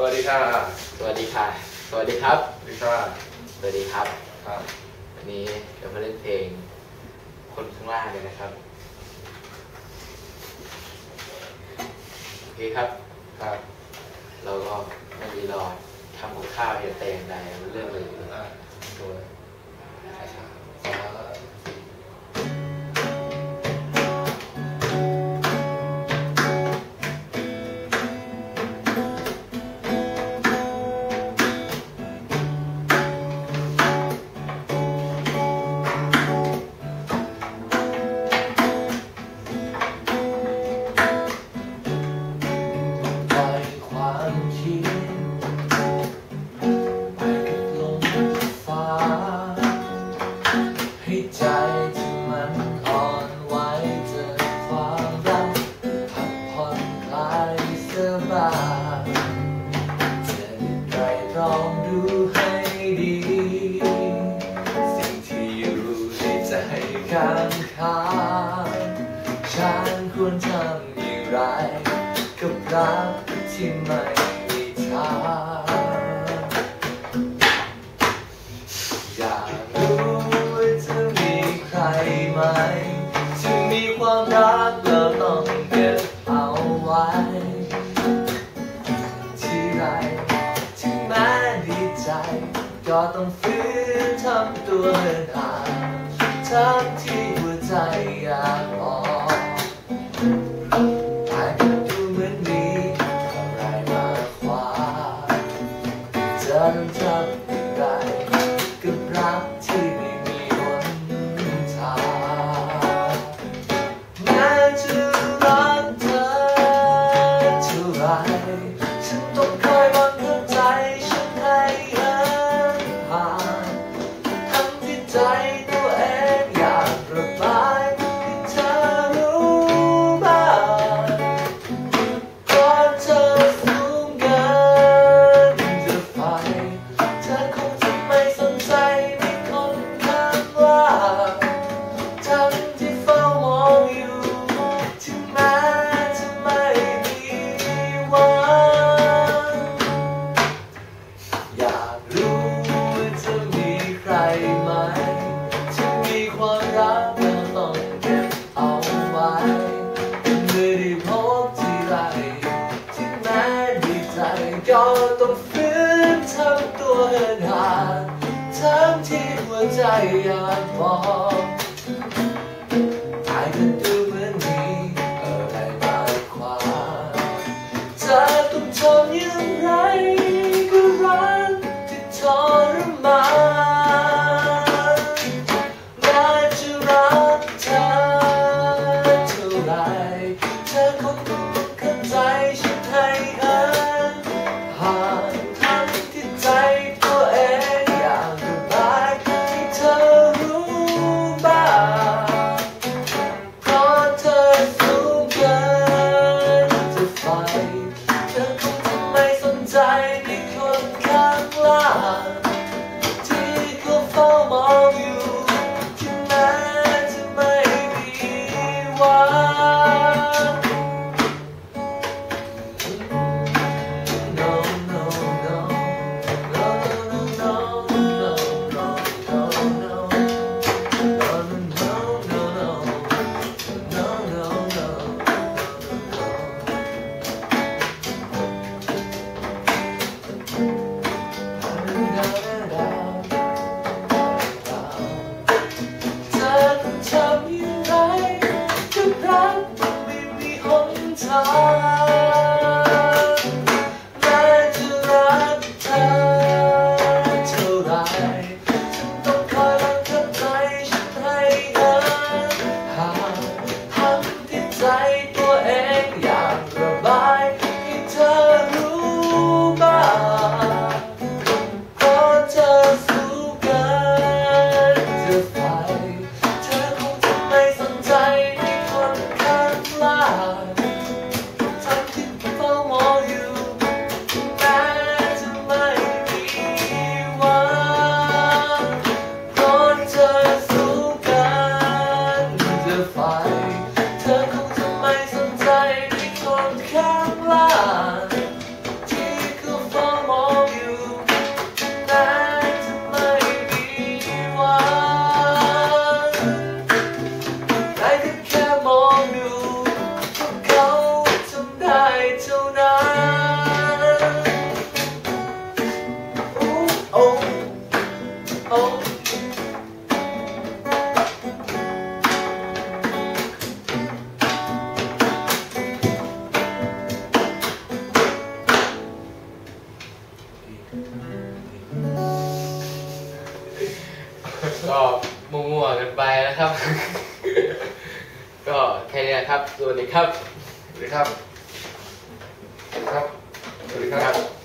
วัสดีค่ะสวัสดีค่ะสวัสดีครับสวัสดีค่ะสวัสดีครับครับวันนี้เดี๋ยวมาเล่นเพลงคนข้างล่างเลยนะครับโอเคครับครับเราก็ไม่มีรอทำกับข้าวเห็นแต่อย่างใดมันเรื่องเลยตัวช้าใจที่มันอ่อนไหวเจอความรักพักผ่อนคลายสบายจะได้ไตร่ตรองดูให้ดีสิ่งที่อยู่ในใจข้างข้างฉันควรทำอย่างไรกับรักที่ไม่มีทางอยากรู้จะมีใครไหมที่มีความรักแล้วต้องเก็บเอาไว้ที่ไรถึงแม้ดีใจก็ต้องฝืนทำตัวเหินห่างทั้งที่หัวใจอยากบอกแต่ก็ดูเหมือนมีอะไรมาขวางจะต้องทำอย่างไรกับรักที่ไม่มีหนทางแม้จะรักเธอเท่าไรฉันต้องคอยบังคับใจฉันให้ห่างห่างทั้งที่ใจตัวเองอยากระบายให้เธอรู้บ้างก่อนเธอสูงเกินจะไฟเธอคงจะไม่สนใจในคนข้างล่างทั้งที่เฝ้ามองอยู่ถึงแม้จะไม่มีหวังอยากรู้ว่าจะมีใครไหมที่มีความรักแล้วต้องเก็บเอาไว้เมื่อได้พบทีไรถึงแม้ดีใจก็ต้องฝืนทำตัวเหินห่างทั้งที่หัวใจอยากบอกแต่ก็ดูเหมือนมีอะไรมาขวางเธอต้องทำอย่างไรก็รักที่ทรมานแม้จะรักเธอเท่าไรเธอคงต้องเข้าใจฉันให้ห่างห่างทั้งที่ใจตัวเองอยากระบายให้เธอรู้บ้างเพราะเธอสูงเกินจะไฟเธอคงจะไม่สนก็มั่วๆกันไปนะครับ ก็แค่นี้นะครับสวัสดีครับสวัสดีครับ สวัสดีครับ สวัสดีครับ